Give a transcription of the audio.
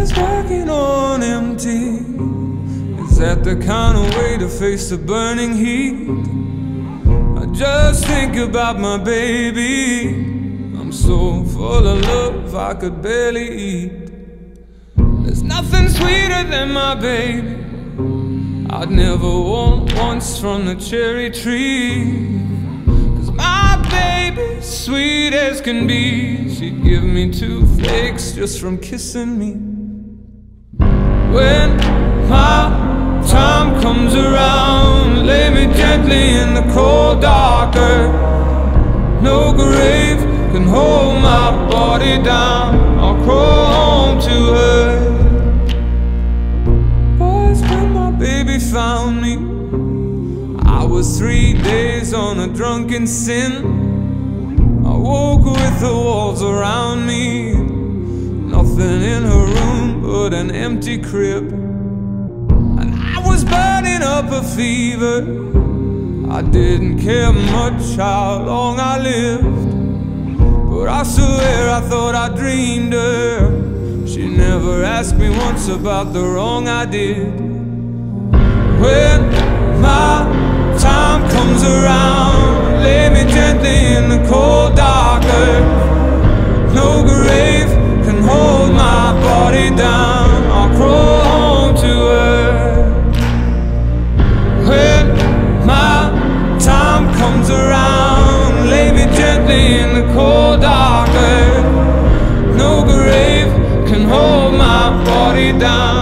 was working on empty. Is that the kind of way to face the burning heat? I just think about my baby. I'm so full of love I could barely eat. There's nothing sweeter than my baby. I'd never want once from the cherry tree. Cause my baby's sweet as can be. She'd give me toothaches just from kissing me. When my time comes around, lay me gently in the cold dark earth. No grave can hold my body down. I'll crawl home to her. Boys, when my baby found me, I was 3 days on a drunken sin. I woke with the walls around me, nothing in her room but an empty crib. And I was burning up a fever. I didn't care much how long I lived, but I swear I thought I dreamed her. She never asked me once about the wrong I did. When my time comes around, lay me gently in the cold dark earth. No grave can hold my body down. I'll crawl home to her. When my time comes around, lay me gently in the cold dark earth. No grave can hold my body down.